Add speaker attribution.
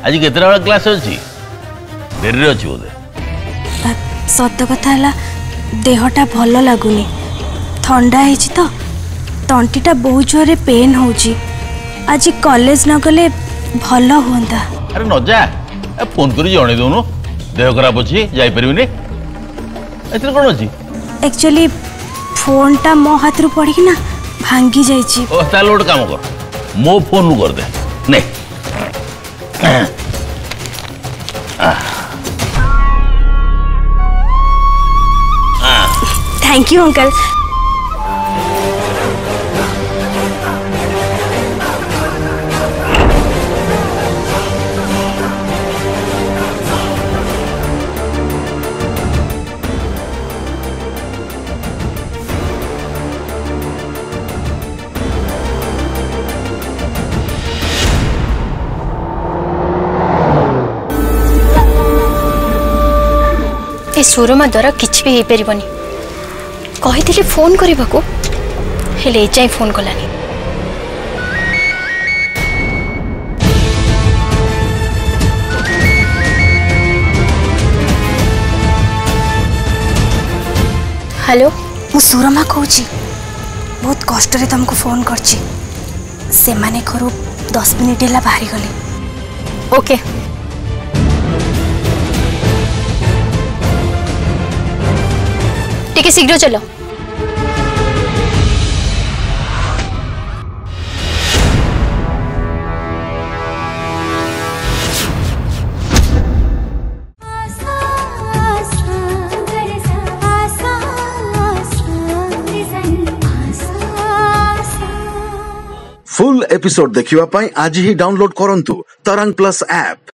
Speaker 1: आज केतरा वाला क्लास अछि डेरी अछि बोले
Speaker 2: सत कथा है देहटा भल लगुनि ठंडा है तो तंटीटा बहुत जोरे पेन होची आज कॉलेज न गले भल हुंदा।
Speaker 1: अरे न जा फोन करी जणे दोनो देह खराब अछि जाई परिबिनी एतिर कोन अछि
Speaker 2: एक्चुअली फोनटा मो हाथ रु पड़ी ना भांगी जाईची।
Speaker 1: ओ ताल ओट काम कर मो फोन नु कर दे ने
Speaker 2: थैंक यू अंकल।
Speaker 3: सुरमा द्वारा किसी भी हो पारबनी कही फोन करने को हेले एजाई फोन कलानी। हेलो
Speaker 2: मु सुरमा कहूँ बहुत कष्ट रे तुमको फोन करची से माने घरू 10 मिनिट है बाहरी गले।
Speaker 3: ओके टिके शीघ्र चलो।
Speaker 4: फुल एपिसोड देखिवा पाई आज ही डाउनलोड करंतु तरंग प्लस ऐप।